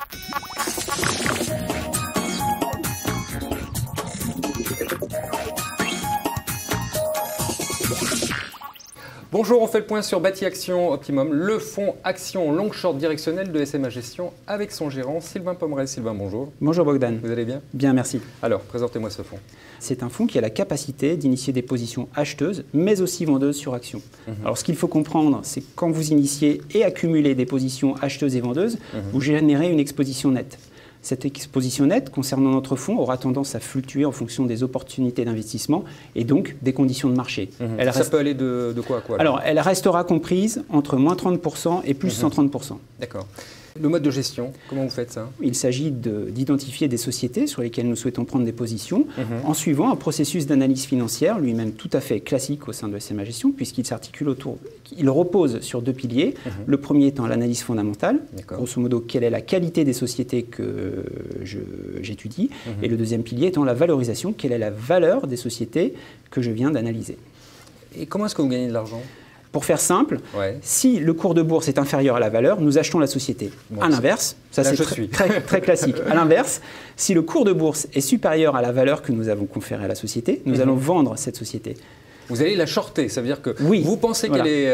Bonjour, on fait le point sur Bâti Action Optimum, le fonds action long short directionnel de SMA Gestion avec son gérant Sylvain Pomerel. Sylvain, bonjour. Bonjour Bogdan. Vous allez bien? Bien, merci. Alors, présentez-moi ce fonds. C'est un fonds qui a la capacité d'initier des positions acheteuses, mais aussi vendeuses sur action. Alors, ce qu'il faut comprendre, c'est que quand vous initiez et accumulez des positions acheteuses et vendeuses, vous générez une exposition nette. Cette exposition nette concernant notre fonds aura tendance à fluctuer en fonction des opportunités d'investissement et donc des conditions de marché. Ça peut aller de quoi à quoi? Alors, elle restera comprise entre moins 30% et plus 130%. D'accord. Le mode de gestion, comment vous faites ça? Il s'agit d'identifier des sociétés sur lesquelles nous souhaitons prendre des positions en suivant un processus d'analyse financière, lui-même tout à fait classique au sein de SMA Gestion, puisqu'il s'articule il repose sur deux piliers. Le premier étant l'analyse fondamentale, grosso modo, quelle est la qualité des sociétés que j'étudie, et le deuxième pilier étant la valorisation, quelle est la valeur des sociétés que je viens d'analyser. Et comment est-ce que vous gagnez de l'argent? Pour faire simple, si le cours de bourse est inférieur à la valeur, nous achetons la société. À l'inverse, ça c'est très classique. À l'inverse, si le cours de bourse est supérieur à la valeur que nous avons conférée à la société, nous allons vendre cette société. Vous allez la shorter, ça veut dire que vous pensez qu'elle est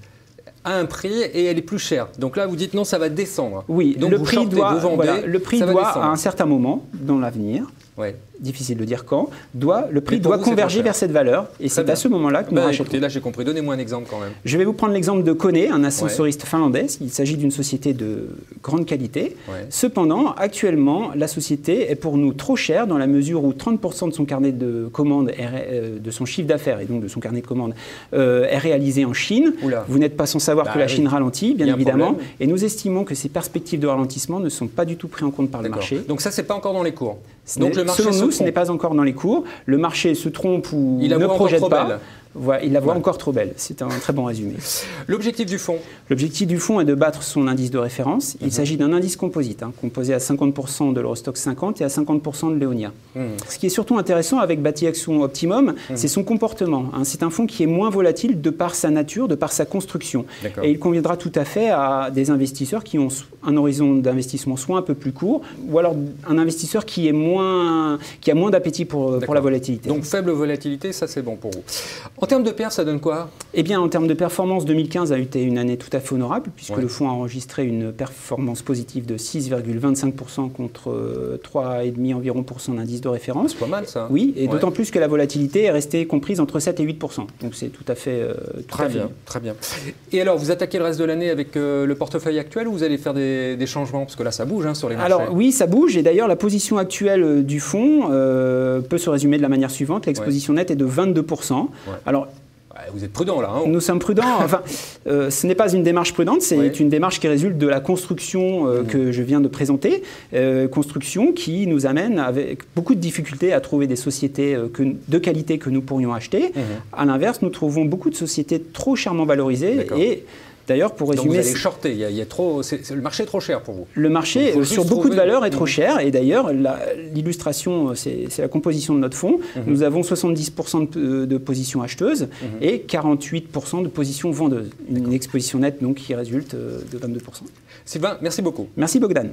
à un prix et elle est plus chère. Donc là, vous dites non, ça va descendre. Oui, donc le prix doit à un certain moment dans l'avenir, difficile de dire quand, le prix doit converger vers cette valeur et c'est à ce moment-là que nous rachetons. Écoutez, là j'ai compris, donnez-moi un exemple quand même. Je vais vous prendre l'exemple de Kone, un ascensoriste finlandais. Il s'agit d'une société de grande qualité. Cependant, actuellement, la société est pour nous trop chère dans la mesure où 30% de son carnet de commandes, de son chiffre d'affaires et donc de son carnet de commandes est réalisé en Chine. Vous n'êtes pas sans savoir que la Chine ralentit, bien évidemment, et nous estimons que ces perspectives de ralentissement ne sont pas du tout prises en compte par le marché. Donc ça, c'est pas encore dans les cours. Donc le marché, selon nous, ce n'est pas encore dans les cours. Le marché se trompe ou ne projette pas. Voilà, il la voit encore trop belle. C'est un très bon résumé. L'objectif du fonds? L'objectif du fonds est de battre son indice de référence. Il s'agit d'un indice composite, composé à 50% de l'Eurostoxx 50 et à 50% de l'Eonia. Ce qui est surtout intéressant avec Bâti Action Optimum, c'est son comportement. C'est un fonds qui est moins volatile de par sa nature, de par sa construction. Et il conviendra tout à fait à des investisseurs qui ont un horizon d'investissement soit un peu plus court, ou alors un investisseur qui a moins d'appétit pour la volatilité. Donc faible volatilité, ça c'est bon pour vous. En termes de perf, ça donne quoi? Eh bien, en termes de performance, 2015 a été une année tout à fait honorable, puisque le fonds a enregistré une performance positive de 6,25% contre 3,5% environ d'indice de référence. C'est pas mal ça. Oui, et d'autant plus que la volatilité est restée comprise entre 7 et 8%. Donc c'est tout à fait très bien. Et alors, vous attaquez le reste de l'année avec le portefeuille actuel ou vous allez faire des changements? Parce que là, ça bouge sur les marchés. Alors oui, ça bouge. Et d'ailleurs, la position actuelle du fonds peut se résumer de la manière suivante. L'exposition nette est de 22%. Alors, vous êtes prudent là. Nous sommes prudents. Enfin, ce n'est pas une démarche prudente, c'est une démarche qui résulte de la construction que je viens de présenter. Construction qui nous amène avec beaucoup de difficultés à trouver des sociétés de qualité que nous pourrions acheter. À l'inverse, nous trouvons beaucoup de sociétés trop chèrement valorisées. Et d'ailleurs, pour résumer, donc vous allez shorter, le marché est trop cher pour vous. Le marché, sur beaucoup de valeurs, est trop cher. Et d'ailleurs, l'illustration, c'est la composition de notre fonds. Nous avons 70% de positions acheteuses et 48% de positions vendeuses. Une exposition nette donc, qui résulte de 22%. Sylvain, merci beaucoup. Merci Bogdan.